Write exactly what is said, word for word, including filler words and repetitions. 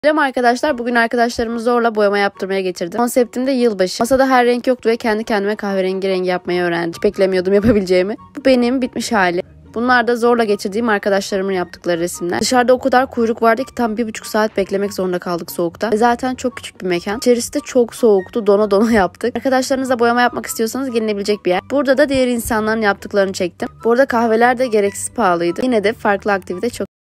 Selam arkadaşlar. Bugün arkadaşlarımı zorla boyama yaptırmaya getirdim. Konseptim de yılbaşı. Masada her renk yoktu ve kendi kendime kahverengi rengi yapmayı öğrendim. Hiç beklemiyordum yapabileceğimi. Bu benim bitmiş hali. Bunlar da zorla getirdiğim arkadaşlarımın yaptıkları resimler. Dışarıda o kadar kuyruk vardı ki tam bir buçuk saat beklemek zorunda kaldık soğukta. Ve zaten çok küçük bir mekan. İçerisi de çok soğuktu. Dona dona yaptık. Arkadaşlarınızla boyama yapmak istiyorsanız gelinebilecek bir yer. Burada da diğer insanların yaptıklarını çektim. Bu arada kahveler de gereksiz pahalıydı. Yine de farklı aktivite çok